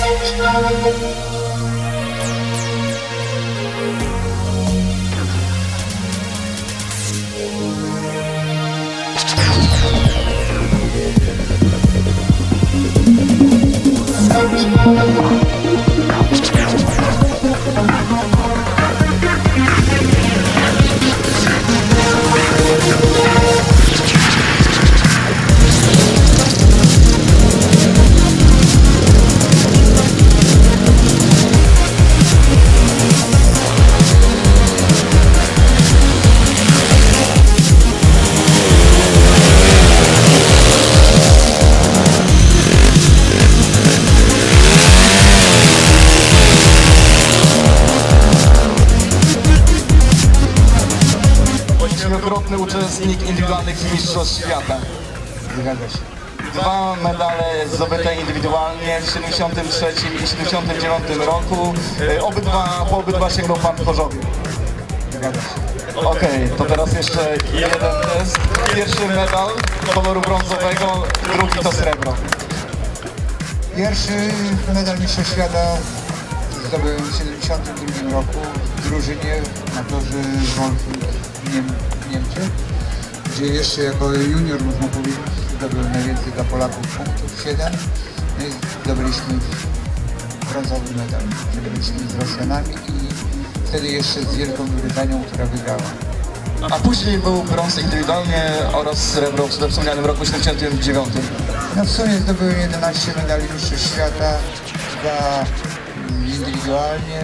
Wielokrotny uczestnik indywidualnych mistrzostw świata. Zgadza się. 2 medale zdobyte indywidualnie w 73 i 79 roku. Po obydwa sięgnął pan Chorzowie. Zgadza się. Okej, to teraz jeszcze jeden test. Pierwszy medal koloru brązowego, drugi to srebro. Pierwszy medal mistrza świata zdobyłem w 72 roku w drużynie na torze Niemczech, gdzie jeszcze jako junior, można powiedzieć, zdobyłem najwięcej dla Polaków punktów, 7. No i zdobyliśmy brązowy medal. Byliśmy z Rosjanami i wtedy jeszcze z Wielką Brytanią, która wygrała. A później był brąz indywidualnie oraz srebro we wspomnianym roku 79. No w sumie zdobyłem 11 medali mistrzostw świata, 2 indywidualnie.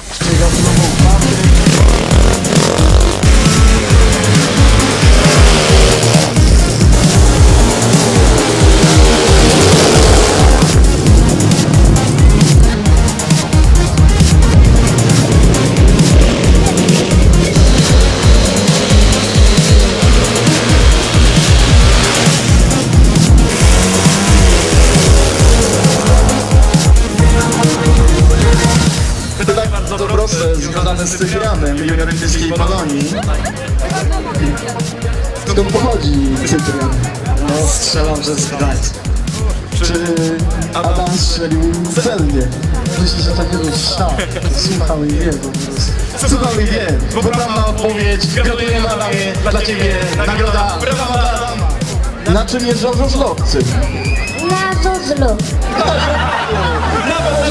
Bardzo proste, związane z Cyprianem, junior olimpijskiej Polonii. Skąd pochodzi Cyprian? No strzelam, że z Gdańska. Czy Adam strzelił celnie? Myślę, że takiego tak. Słuchał i wie po prostu. Słuchał i wie. Poprawna odpowiedź. Gratulujemy Adamie. Dla Ciebie nagroda. Brawa dla Adama. Na czym jeżdżą żużlowcy? Na żużlu. Na